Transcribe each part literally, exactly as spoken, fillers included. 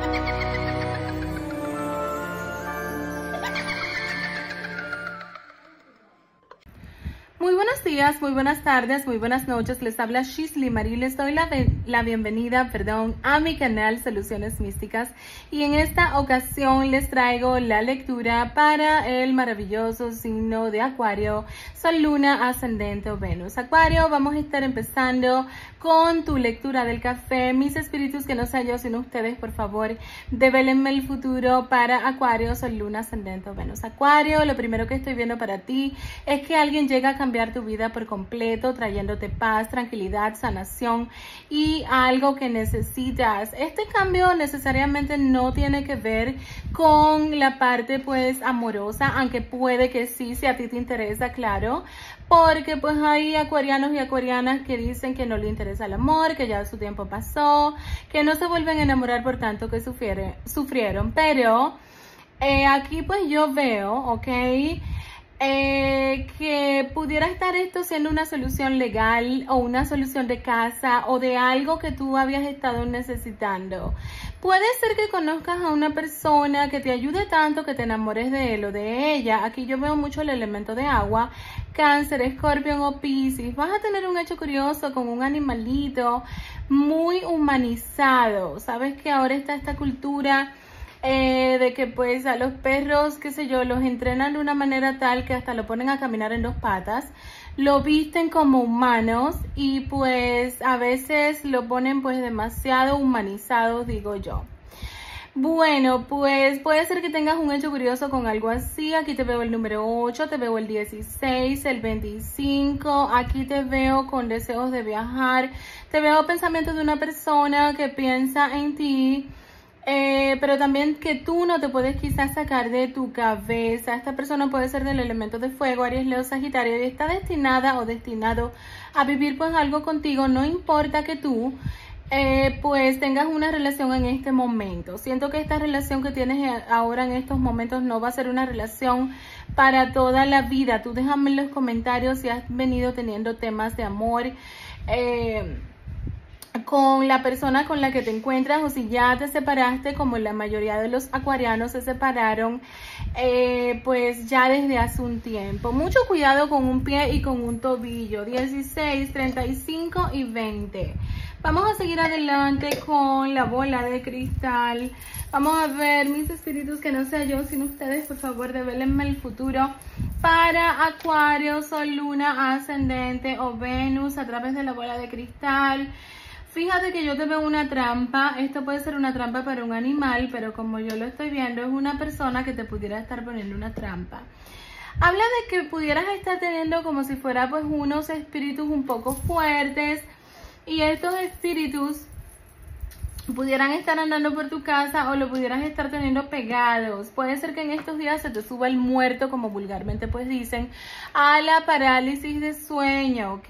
Muy buenos días, muy buenas tardes, muy buenas noches. Les habla Shisley Marie. Les doy la, la bienvenida, perdón, a mi canal Soluciones Místicas. Y en esta ocasión les traigo la lectura para el maravilloso signo de Acuario, Sol, Luna, Ascendente o Venus. Acuario, vamos a estar empezando con tu lectura del café. Mis espíritus, que no sea yo sino ustedes, por favor, devélenme el futuro para Acuario, Sol, Luna, Ascendente o Venus. Acuario, lo primero que estoy viendo para ti es que alguien llega a cambiar tu vida por completo, trayéndote paz, tranquilidad, sanación y algo que necesitas. Este cambio necesariamente no tiene que ver con la parte pues amorosa, aunque puede que sí, si a ti te interesa, claro, porque pues hay acuarianos y acuarianas que dicen que no le interesa el amor, que ya su tiempo pasó, que no se vuelven a enamorar por tanto que sufrieron, sufrieron. Pero eh, aquí pues yo veo, ok, Eh, que pudiera estar esto siendo una solución legal o una solución de casa o de algo que tú habías estado necesitando. Puede ser que conozcas a una persona que te ayude tanto que te enamores de él o de ella. Aquí yo veo mucho el elemento de agua, Cáncer, Escorpión o Piscis. Vas a tener un hecho curioso con un animalito muy humanizado. Sabes que ahora está esta cultura Eh, de que pues a los perros, qué sé yo, los entrenan de una manera tal que hasta lo ponen a caminar en dos patas, lo visten como humanos y pues a veces lo ponen pues demasiado humanizados, digo yo. Bueno, pues puede ser que tengas un hecho curioso con algo así. Aquí te veo el número ocho, te veo el dieciséis, el veinticinco, aquí te veo con deseos de viajar, te veo pensamientos de una persona que piensa en ti. Eh, pero también que tú no te puedes quizás sacar de tu cabeza. Esta persona puede ser del elemento de fuego, Aries, Leo, Sagitario, y está destinada o destinado a vivir pues algo contigo. No importa que tú eh, pues tengas una relación en este momento. Siento que esta relación que tienes ahora en estos momentos no va a ser una relación para toda la vida. Tú déjame en los comentarios si has venido teniendo temas de amor eh, con la persona con la que te encuentras, o si ya te separaste, como la mayoría de los acuarianos se separaron eh, pues ya desde hace un tiempo. Mucho cuidado con un pie y con un tobillo. Dieciséis, treinta y cinco y veinte. Vamos a seguir adelante con la bola de cristal. Vamos a ver, mis espíritus, que no sea yo sino ustedes, por favor, devélenme el futuro para Acuario, Sol, Luna, Ascendente o Venus a través de la bola de cristal. Fíjate que yo te veo una trampa. Esto puede ser una trampa para un animal, pero como yo lo estoy viendo, es una persona que te pudiera estar poniendo una trampa. Habla de que pudieras estar teniendo como si fuera pues unos espíritus un poco fuertes, y estos espíritus pudieran estar andando por tu casa o lo pudieras estar teniendo pegados. Puede ser que en estos días se te suba el muerto, como vulgarmente pues dicen, a la parálisis de sueño, ¿ok?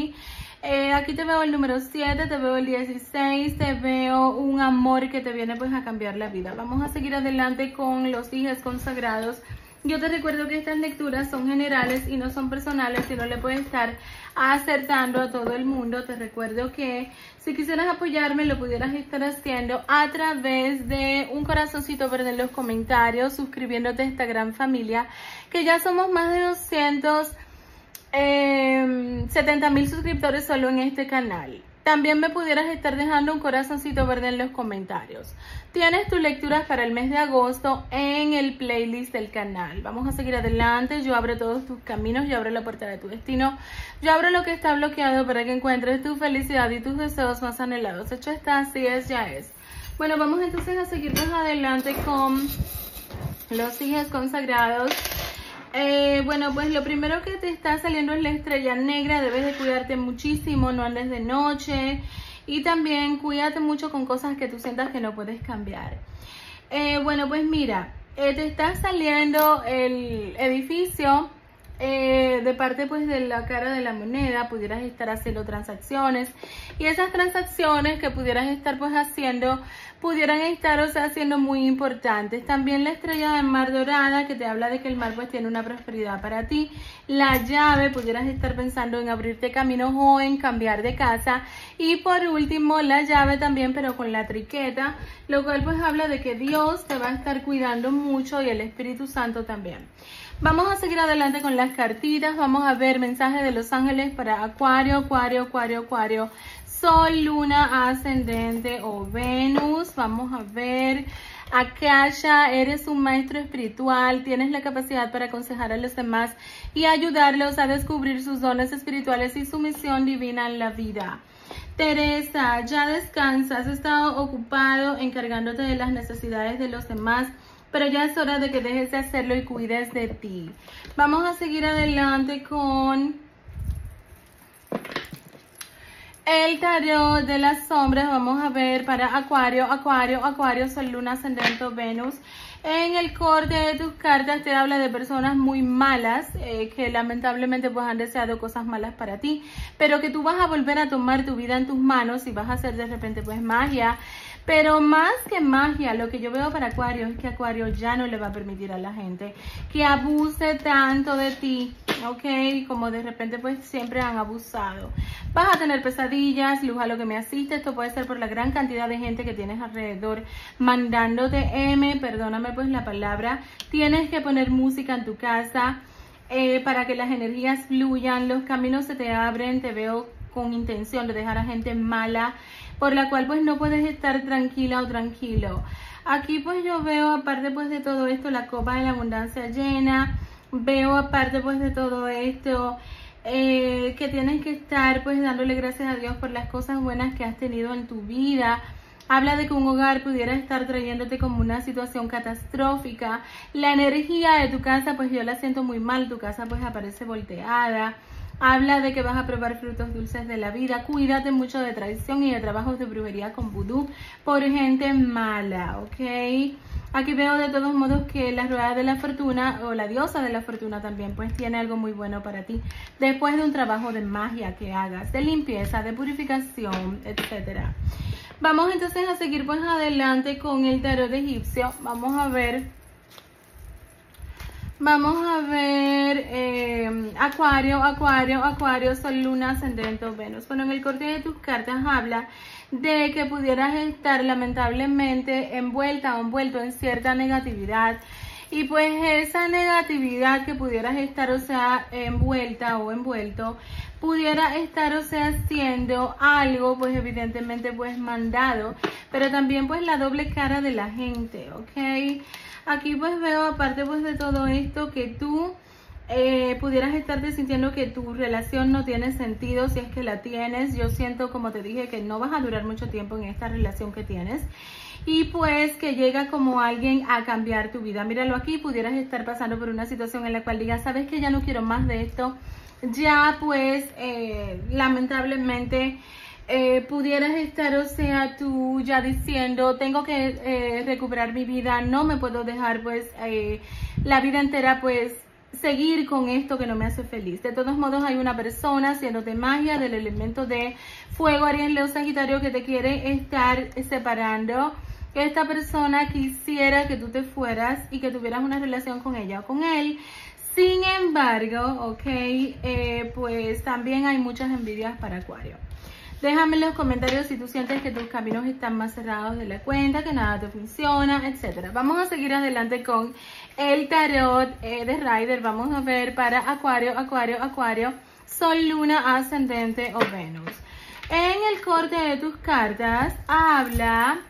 Eh, aquí te veo el número siete, te veo el dieciséis, te veo un amor que te viene pues a cambiar la vida. Vamos a seguir adelante con los hijos consagrados. Yo te recuerdo que estas lecturas son generales y no son personales, y no le puedes estar acertando a todo el mundo. Te recuerdo que si quisieras apoyarme lo pudieras estar haciendo a través de un corazoncito verde en los comentarios, suscribiéndote a esta gran familia, que ya somos más de doscientos setenta mil suscriptores solo en este canal. También me pudieras estar dejando un corazoncito verde en los comentarios. Tienes tus lecturas para el mes de agosto en el playlist del canal. Vamos a seguir adelante. Yo abro todos tus caminos, yo abro la puerta de tu destino, yo abro lo que está bloqueado para que encuentres tu felicidad y tus deseos más anhelados. Hecho está, así es, ya es. Bueno, vamos entonces a seguir más adelante con los hijos consagrados. Eh, bueno, pues lo primero que te está saliendo es la estrella negra. Debes de cuidarte muchísimo, no andes de noche, y también cuídate mucho con cosas que tú sientas que no puedes cambiar. Eh, bueno, pues mira, eh, te está saliendo el edificio eh, de parte pues de la cara de la moneda, pudieras estar haciendo transacciones, y esas transacciones que pudieras estar pues haciendo, pudieran estar, o sea, siendo muy importantes. También la estrella de mar dorada, que te habla de que el mar pues tiene una prosperidad para ti. La llave, pudieras estar pensando en abrirte caminos o en cambiar de casa. Y por último, la llave también, pero con la triqueta, lo cual pues habla de que Dios te va a estar cuidando mucho y el Espíritu Santo también. Vamos a seguir adelante con las cartitas. Vamos a ver mensajes de los ángeles para Acuario, Acuario, Acuario, Acuario. Sol, Luna, Ascendente o Venus. Vamos a ver. Akasha, eres un maestro espiritual, tienes la capacidad para aconsejar a los demás y ayudarlos a descubrir sus dones espirituales y su misión divina en la vida. Teresa, ya descansas, has estado ocupado encargándote de las necesidades de los demás, pero ya es hora de que dejes de hacerlo y cuides de ti. Vamos a seguir adelante con el tarot de las sombras. Vamos a ver para Acuario, Acuario, Acuario, Sol, Luna, Ascendente, Venus. En el corte de tus cartas te habla de personas muy malas, eh, que lamentablemente pues han deseado cosas malas para ti, pero que tú vas a volver a tomar tu vida en tus manos y vas a hacer de repente pues magia. Pero más que magia, lo que yo veo para Acuario es que Acuario ya no le va a permitir a la gente que abuse tanto de ti, ¿ok? Como de repente pues siempre han abusado. Vas a tener pesadillas, luz a lo que me asiste. Esto puede ser por la gran cantidad de gente que tienes alrededor mandándote M, perdóname pues la palabra. Tienes que poner música en tu casa eh, para que las energías fluyan, los caminos se te abren. Te veo con intención de dejar a gente mala, por la cual pues no puedes estar tranquila o tranquilo. Aquí pues yo veo, aparte pues de todo esto, la copa de la abundancia llena. Veo aparte pues de todo esto, eh, que tienes que estar pues dándole gracias a Dios por las cosas buenas que has tenido en tu vida. Habla de que un hogar pudiera estar trayéndote como una situación catastrófica. La energía de tu casa pues yo la siento muy mal, tu casa pues aparece volteada. Habla de que vas a probar frutos dulces de la vida. Cuídate mucho de traición y de trabajos de brujería con vudú por gente mala, ¿ok? Aquí veo de todos modos que la rueda de la fortuna o la diosa de la fortuna también pues tiene algo muy bueno para ti. Después de un trabajo de magia que hagas, de limpieza, de purificación, etcétera. Vamos entonces a seguir pues adelante con el tarot egipcio. Vamos a ver... Vamos a ver eh, Acuario, Acuario, Acuario, Sol, Luna, Ascendente, Venus. Bueno, en el corte de tus cartas habla de que pudieras estar lamentablemente envuelta o envuelto en cierta negatividad. Y pues esa negatividad que pudieras estar, o sea, envuelta o envuelto, pudiera estar, o sea, siendo algo, pues evidentemente, pues mandado. Pero también pues la doble cara de la gente, ¿ok? Aquí pues veo, aparte pues de todo esto, que tú eh, pudieras estarte sintiendo que tu relación no tiene sentido, si es que la tienes. Yo siento, como te dije, que no vas a durar mucho tiempo en esta relación que tienes. Y pues que llega como alguien a cambiar tu vida. Míralo aquí, pudieras estar pasando por una situación en la cual digas, ¿sabes qué? Ya no quiero más de esto. Ya pues, eh, lamentablemente... Eh, pudieras estar, o sea, tú ya diciendo, tengo que eh, recuperar mi vida, no me puedo dejar pues eh, la vida entera pues seguir con esto que no me hace feliz. De todos modos hay una persona haciéndote magia del elemento de fuego, Aries, Leo, Sagitario, que te quiere estar separando. Esta persona quisiera que tú te fueras y que tuvieras una relación con ella o con él. Sin embargo, ok, eh, pues también hay muchas envidias para Acuario. Déjame en los comentarios si tú sientes que tus caminos están más cerrados de la cuenta, que nada te funciona, etcétera. Vamos a seguir adelante con el tarot eh, de Rider. Vamos a ver para Acuario, Acuario, Acuario, Sol, Luna, Ascendente o Venus. En el corte de tus cartas habla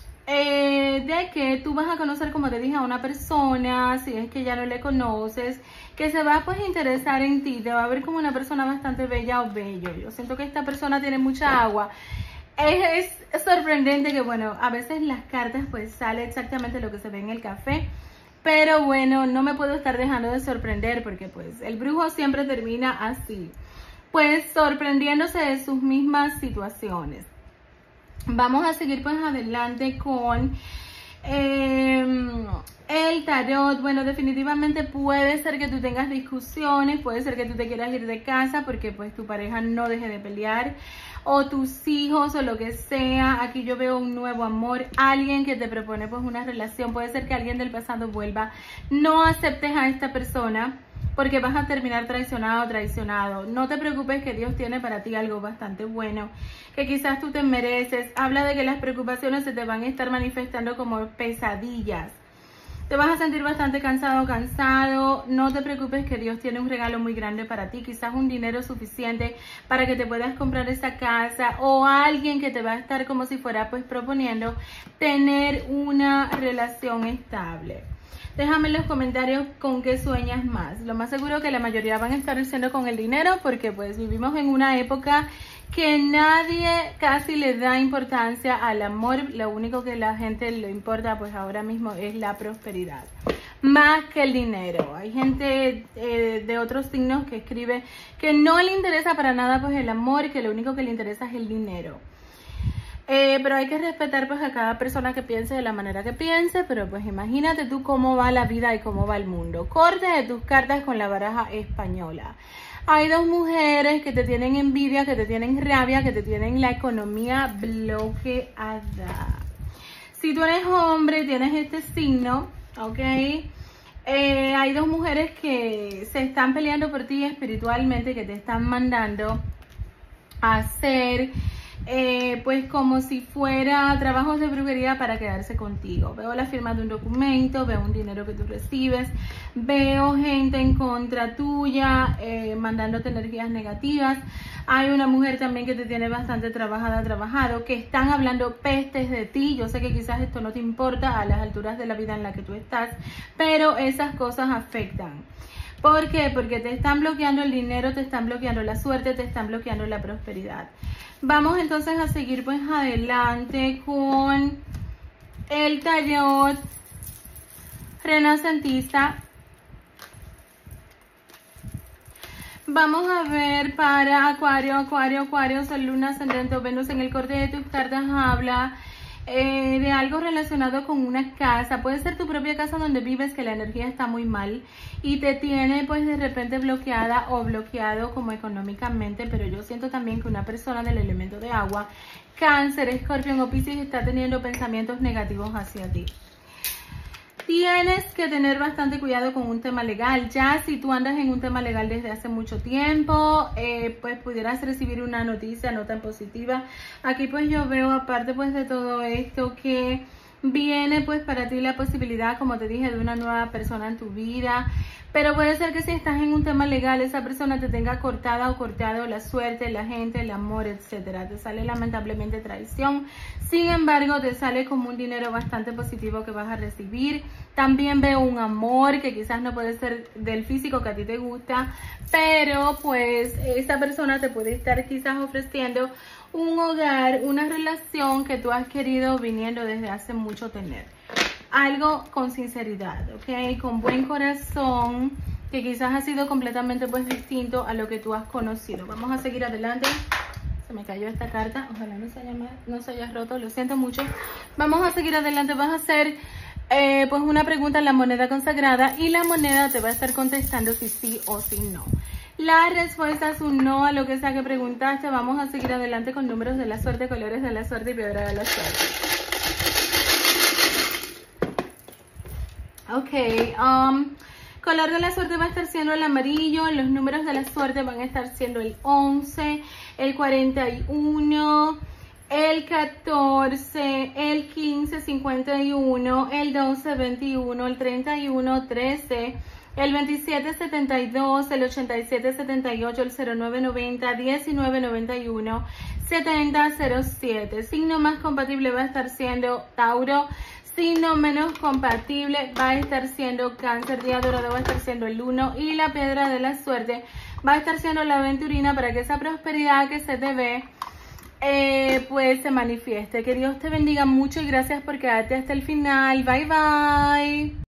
eh, de que tú vas a conocer, como te dije, a una persona, si es que ya no le conoces, que se va pues a interesar en ti, te va a ver como una persona bastante bella o bello. Yo siento que esta persona tiene mucha agua. Es, es sorprendente que, bueno, a veces las cartas pues sale exactamente lo que se ve en el café, pero bueno, no me puedo estar dejando de sorprender porque pues el brujo siempre termina así, pues sorprendiéndose de sus mismas situaciones. Vamos a seguir pues adelante con Eh, el tarot, bueno, definitivamente puede ser que tú tengas discusiones, puede ser que tú te quieras ir de casa porque pues tu pareja no deje de pelear, o tus hijos o lo que sea. Aquí yo veo un nuevo amor, alguien que te propone pues una relación, puede ser que alguien del pasado vuelva. No aceptes a esta persona porque vas a terminar traicionado o traicionado. No te preocupes, que Dios tiene para ti algo bastante bueno, que quizás tú te mereces. Habla de que las preocupaciones se te van a estar manifestando como pesadillas. Te vas a sentir bastante cansado o cansado. No te preocupes, que Dios tiene un regalo muy grande para ti. Quizás un dinero suficiente para que te puedas comprar esa casa, o alguien que te va a estar como si fuera pues proponiendo tener una relación estable. Déjame en los comentarios con qué sueñas más. Lo más seguro que la mayoría van a estar diciendo con el dinero, porque pues vivimos en una época que nadie casi le da importancia al amor. Lo único que la gente le importa pues ahora mismo es la prosperidad, más que el dinero. Hay gente eh, de otros signos que escribe que no le interesa para nada pues el amor, y que lo único que le interesa es el dinero. Eh, pero hay que respetar pues a cada persona que piense de la manera que piense. Pero pues imagínate tú cómo va la vida y cómo va el mundo. Corte de tus cartas con la baraja española. Hay dos mujeres que te tienen envidia, que te tienen rabia, que te tienen la economía bloqueada. Si tú eres hombre y tienes este signo, ok, eh, hay dos mujeres que se están peleando por ti espiritualmente, que te están mandando a hacer Eh, pues como si fuera trabajos de brujería para quedarse contigo. Veo la firma de un documento, veo un dinero que tú recibes, veo gente en contra tuya, eh, mandándote energías negativas. Hay una mujer también que te tiene bastante trabajada, trabajado, que están hablando pestes de ti. Yo sé que quizás esto no te importa a las alturas de la vida en la que tú estás, pero esas cosas afectan. ¿Por qué? Porque te están bloqueando el dinero, te están bloqueando la suerte, te están bloqueando la prosperidad. Vamos entonces a seguir pues adelante con el tarot renacentista. Vamos a ver para Acuario, Acuario, Acuario, Sol, Luna, Ascendente o Venus. En el corte de tus cartas habla Eh, de algo relacionado con una casa. Puede ser tu propia casa donde vives, que la energía está muy mal y te tiene pues de repente bloqueada o bloqueado como económicamente. Pero yo siento también que una persona del elemento de agua, Cáncer, Escorpión o Piscis, está teniendo pensamientos negativos hacia ti. Tienes que tener bastante cuidado con un tema legal. Ya si tú andas en un tema legal desde hace mucho tiempo, eh, pues pudieras recibir una noticia no tan positiva. Aquí pues yo veo, aparte pues de todo esto, que viene pues para ti la posibilidad, como te dije, de una nueva persona en tu vida. Pero puede ser que si estás en un tema legal, esa persona te tenga cortada o cortado la suerte, la gente, el amor, etcétera. Te sale lamentablemente traición. Sin embargo, te sale como un dinero bastante positivo que vas a recibir. También veo un amor que quizás no puede ser del físico que a ti te gusta, pero pues esa persona te puede estar quizás ofreciendo un hogar, una relación que tú has querido viniendo desde hace mucho tener. Algo con sinceridad, ¿ok? Con buen corazón, que quizás ha sido completamente pues distinto a lo que tú has conocido. Vamos a seguir adelante. Se me cayó esta carta, ojalá no se haya, no se haya roto, lo siento mucho. Vamos a seguir adelante. Vas a hacer eh, pues una pregunta en la moneda consagrada y la moneda te va a estar contestando si sí o si no. La respuesta es un no a lo que sea que preguntaste. Vamos a seguir adelante con números de la suerte, colores de la suerte y piedra de la suerte. Ok, um, color de la suerte va a estar siendo el amarillo. Los números de la suerte van a estar siendo el once, el cuarenta y uno, el catorce, el quince, cincuenta y uno, el doce, veintiuno, el treinta y uno, trece, el veintisiete, setenta y dos, el ochenta y siete, setenta y ocho, el cero nueve, noventa, diecinueve, noventa y uno, setenta, cero siete. Signo más compatible va a estar siendo Tauro. Signo menos compatible va a estar siendo Cáncer. Día dorado va a estar siendo el uno. Y la piedra de la suerte va a estar siendo la aventurina, para que esa prosperidad que se te ve eh, pues se manifieste. Que Dios te bendiga mucho y gracias por quedarte hasta el final. Bye bye.